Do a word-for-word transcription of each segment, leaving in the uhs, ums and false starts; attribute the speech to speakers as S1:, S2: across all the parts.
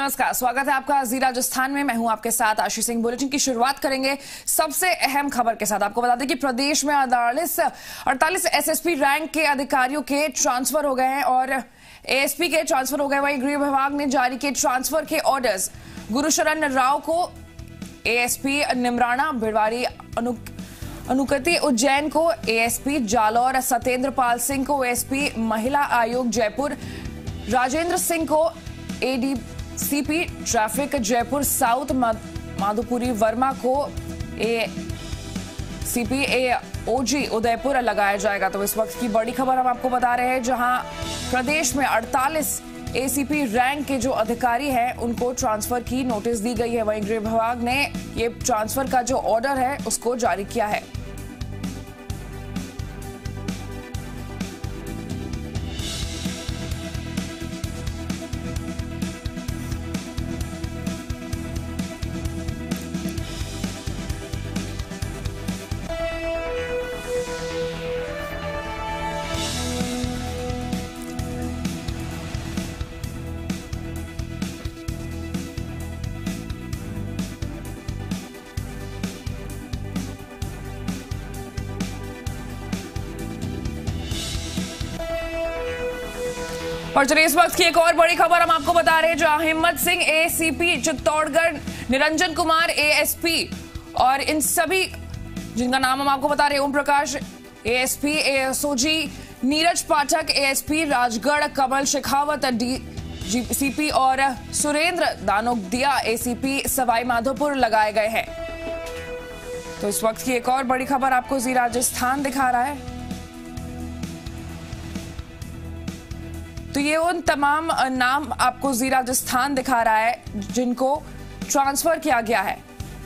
S1: नमस्कार, स्वागत है आपका जी राजस्थान में। मैं हूं आपके साथ आशी सिंह। बुलेटिन की शुरुआत करेंगे सबसे अहम खबर के साथ। आपको बता दें कि प्रदेश में अड़तालीस अड़तालीस एसएसपी रैंक के अधिकारियों के ट्रांसफर हो गए हैं और एएसपी के ट्रांसफर हो गए। वहीं गृह विभाग ने जारी किए ट्रांसफर के ऑर्डर्स। गुरुशरण राव को एएसपी निमराना, भिड़वारी अनु अनुकति उज्जैन को एएसपी जालौर, सत्येंद्र पाल सिंह को एएसपी महिला आयोग जयपुर, राजेंद्र सिंह को ADCP traffic Jaipur south, Madhupuri Verma को एसीपी एओजी उदयपुर लगाया जाएगा। तो इस वक्त की बड़ी खबर हम आपको बता रहे हैं, जहां प्रदेश में अड़तालीस एसीपी रैंक के जो अधिकारी हैं उनको ट्रांसफर की नोटिस दी गई है। वहीं गृह विभाग ने ये ट्रांसफर का जो ऑर्डर है उसको जारी किया है। और चलिए इस वक्त की एक और बड़ी खबर हम आपको बता रहे हैं, जहां हिम्मत सिंह एसीपी चित्तौड़गढ़, निरंजन कुमार एएसपी और इन सभी जिनका नाम हम आपको बता रहे हैं, Om Prakash ASP ASOG, Neeraj Pathak ASP Rajgarh, Kamal Shekhawat DGP और सुरेंद्र दानोदिया एसीपी सवाई माधोपुर लगाए गए हैं। तो इस वक्त की एक और बड़ी खबर आपको जी राजस्थान दिखा रहा है। तो ये उन तमाम नाम आपको जी राजस्थान दिखा रहा है जिनको ट्रांसफर किया गया है।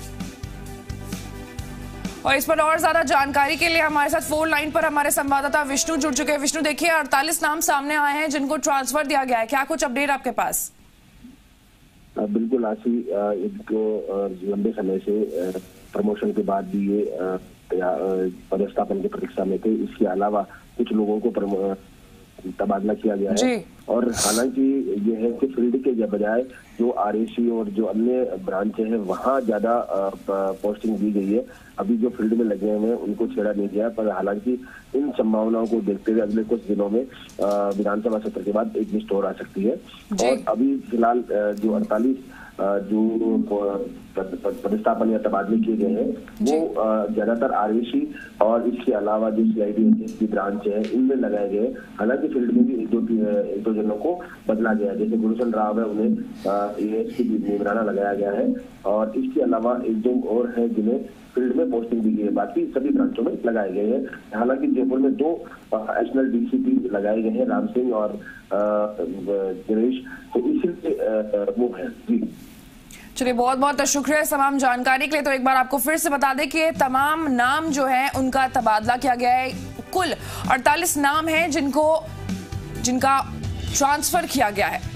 S1: और इस पर और ज्यादा जानकारी के लिए हमारे साथ फोन लाइन पर हमारे संवाददाता विष्णु जुड़ चुके हैं। विष्णु, देखिए अड़तालीस नाम सामने आए हैं जिनको ट्रांसफर दिया गया है, क्या कुछ अपडेट आपके पास?
S2: बिल्कुल आशी, इनको लंबे समय से प्रमोशन के बाद भी ये पदस्थापन की प्रतीक्षा में थे। इसके अलावा कुछ लोगों को तबादला किया गया है और हालांकि ये है कि फील्ड के बजाय जो आरएसी और जो अन्य ब्रांच है वहाँ ज्यादा पोस्टिंग दी गई है। अभी जो फील्ड में लगे हुए हैं उनको छेड़ा नहीं गया, पर हालांकि इन संभावनाओं को देखते हुए अगले कुछ दिनों में विधानसभा सत्र के बाद एक लिस्ट और आ सकती है। और अभी फिलहाल जो अड़तालीस जो पदस्थापन या तबादले किए गए हैं वो ज्यादातर आरएसी और इसके अलावा जो सीआईडी की ब्रांच है इनमें लगाए गए। हालांकि फील्ड में भी एक दो एक दो जनों को बदला गया है, जैसे गुरुशरण राव है उन्हें एएसपी निमराना लगाया गया है और इसके अलावा एक दो और है जिन्हें फील्ड में पोस्टिंग दी गई है, बाकी सभी ब्रांचों में लगाए गए हैं। हालांकि जयपुर में दो एडिशनल डीसीपी लगाए गए हैं, राम सिंह और दिनेश, तो इसीलिए वो है जी।
S1: चलिए, बहुत बहुत शुक्रिया इस तमाम जानकारी के लिए। तो एक बार आपको फिर से बता दें कि ये तमाम नाम जो है उनका तबादला किया गया है। कुल अड़तालीस नाम हैं जिनको जिनका ट्रांसफर किया गया है।